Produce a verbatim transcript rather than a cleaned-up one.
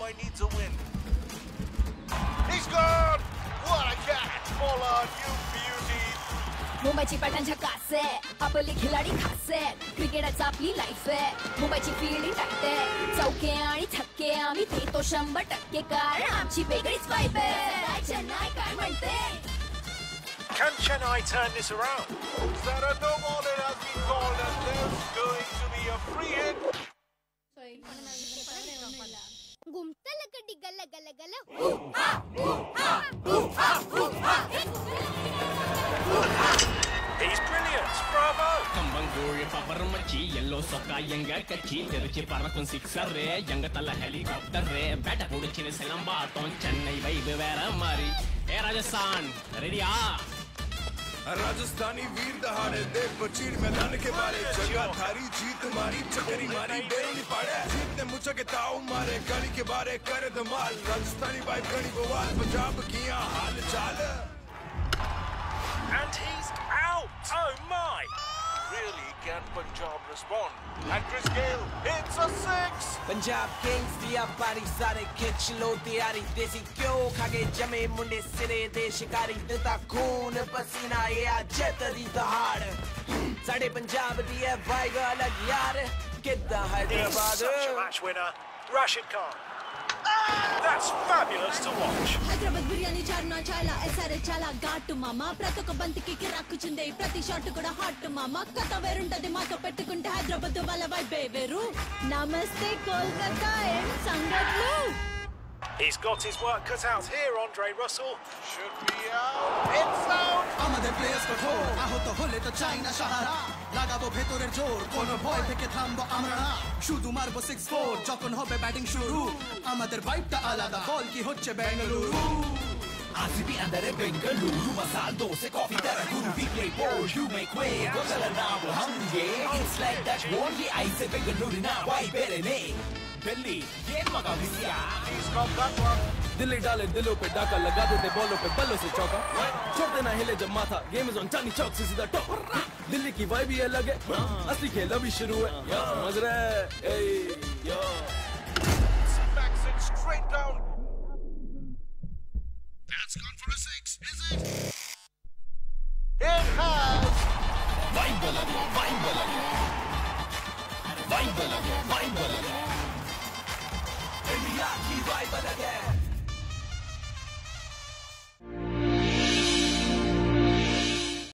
might need to win. He's gone! What a catch! All on you, beauty! मुंबईची pattern झकास आहे, आपली खिलाडी खास आहे, क्रिकेटच आपली लाईफ आहे, मुंबईची फील्डिंग टाकते, चौके आणि छक्के आम्ही देतो शंभर टक्के, कारण आमची वेगळीच वाईब आहे. चेन्नई काय म्हणते? Can Chennai turn this around? Is that a no ball that has been called, and there's going to be a free hit? Gumtala kadi gala gala gala. He's brilliant, bravo! Kambangoria paparmachi, yellow soka yanga kachi, teruchi parakun sixer re, yanga tala helicopter re, bata kudu chine selamba ton Chennai vibe vera mari. Hey Rajasthan, ready ah? Rajasthani वीर दहाड़े देख बचीर मैदान के बारे जगह थारी जीत मारी चक्करी मारी बेरोनी पाड़े जीत ने मुझे के ताऊ मारे गली के बारे करे धमाल राजस्थानी भाई गली बवाल पंजाब किया हाल चाल And he's out! Oh my! Really can Punjab respond? And Chris Gale hits a six! Punjab Kings दिया बारी सारे खिंच लो तैयारी देसी क्यों खाके जमे मुंडे सिरे दे शिकारी देता खून पसीना ये आज तेरी दहाड़ साढ़े पंजाब दिया वाइब अलग यार कितना Hyderabad He's such a match winner, Rashid Khan. That's fabulous to watch. Hyderabad biryani చార్నా చాలా ఎస్ఆర్ఏ చాలా ఘాటు మామ ప్రతి ఒక్క బంతికి కిరాకుచుండే ప్రతి షాట్ కూడా హాట్ మామ కథ వేరుంటది మాతో పెట్టుకుంటే హైదరాబాద్ వాళ్ళ వైబే వేరు నమస్తే కోల్కతా ఏం సంగతులు. He's got his work cut out here, Andre Russell. Should be out. It's out! আমাদের প্লেয়ার্স কঠোর আহত হলে তো চাই না সাহারা লাগাবো ভেতরের জোর কোন ভয় থেকে থামবো আমরা না শুধু মারবো সিক্স ফোর যখন হবে ব্যাটিং শুরু আমাদের ভাইবটা আলাদা বল কি হচ্ছে বেঙ্গালুরু आरसीबी अंदर है बेंगलुरु मसाल दो से कॉफी तरह गुरु we play ball you make way go चलना वो हम ये it's like that only I say Bengaluru ना why better ने दिल्ली ये मगा भिसिया He's got that one. Delhi डाले दिलों पे डाका लगा देते बॉलों पे बल्लों से चौका छोड़ देना हिले जब माथा game is on Chandni Chowk से सीधा टॉप दिल्ली की वाइब ही अलग है असली खेल अभी शुरू है समझ रहे ए यो Smacks it straight down. That's gone for a six, is it? It has! Vibe अलग है, vibe अलग है, vibe अलग है, vibe अलग है. इंडिया की वाइब अलग है